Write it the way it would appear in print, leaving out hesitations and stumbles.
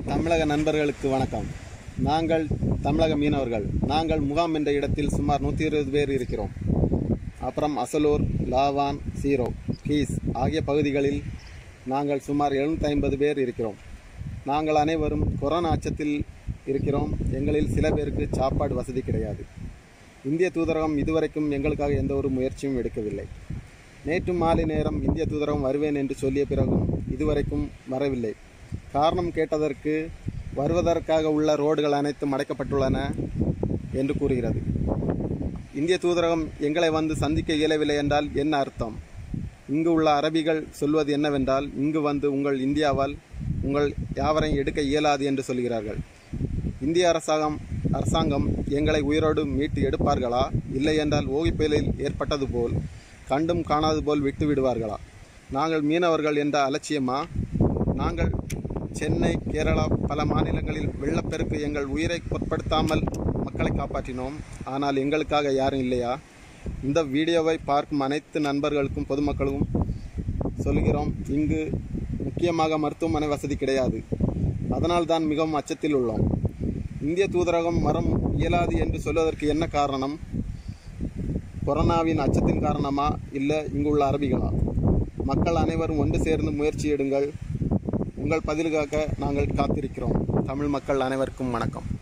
தமிழக நண்பர்களுக்கு வணக்கம். நாங்கள் தமிழக மீனவர்கள். நாங்கள் முகாம் என்ற இடத்தில் சுமார் 120 பேர் இருக்கிறோம். அப்புறம் அசலூர், லாவான், சீரோ, கீஸ் ஆகிய பகுதிகளில் நாங்கள் சுமார் 750 பேர் இருக்கிறோம். நாங்கள் அனைவரும் கொரோனா அச்சத்தில் இருக்கிறோம். எங்களில் சில பேருக்கு சாப்பாடு வசதி கிடையாது. இந்திய தூதரகம் இதுவரைக்கும் எங்களுக்காக எந்த ஒரு முயற்சியும் எடுக்கவில்லை. நேற்று மாலை நேரம் இந்திய தூதரகம் வருவேன் என்று சொல்லிய பிறகும் இதுவரைக்கும் வரவில்லை. காரணம் கேட்டதற்கு வருவதற்காக உள்ள ரோடுகள் அனைத்தும் அடைக்கப்பட்டுள்ளன என்று கூறுகிறது. இந்திய தூதரகம் எங்களை வந்து சந்திக்க இயலவில்லை என்றால் என்ன அர்த்தம்? இங்கு உள்ள அரபிகள் சொல்வது என்னவென்றால், இங்கு வந்து உங்கள் இந்தியாவால் உங்கள் யாவரையும் எடுக்க இயலாது என்று சொல்கிறார்கள். இந்திய அரசாங்கம் எங்களை உயிரோடு மீட்டு எடுப்பார்களா, இல்லை என்றால் ஓகி புயலில் ஏற்பட்டது போல் கண்டும் காணாது போல் விட்டு விடுவார்களா? நாங்கள் மீனவர்கள் என்ற அலட்சியமா? நாங்கள் சென்னை, கேரளா பல மாநிலங்களில் வெள்ளப்பெருக்கு எங்கள் உயிரை பொருட்படுத்தாமல் மக்களை காப்பாற்றினோம். ஆனால் எங்களுக்காக யாரும் இல்லையா? இந்த வீடியோவை பார்க்கும் அனைத்து நண்பர்களுக்கும் பொதுமக்களும் சொல்கிறோம், இங்கு முக்கியமாக மருத்துவமனை வசதி கிடையாது. அதனால் தான் மிகவும் அச்சத்தில் உள்ளோம். இந்திய தூதரகம் வர இயலாது என்று சொல்வதற்கு என்ன காரணம்? கொரோனாவின் அச்சத்தின் காரணமா, இல்லை இங்குள்ள அரபிகளா? மக்கள் அனைவரும் ஒன்று சேர்ந்து முயற்சி எடுங்கள். உங்கள் பதிலுக்காக நாங்கள் காத்திருக்கிறோம். தமிழ் மக்கள் அனைவருக்கும் வணக்கம்.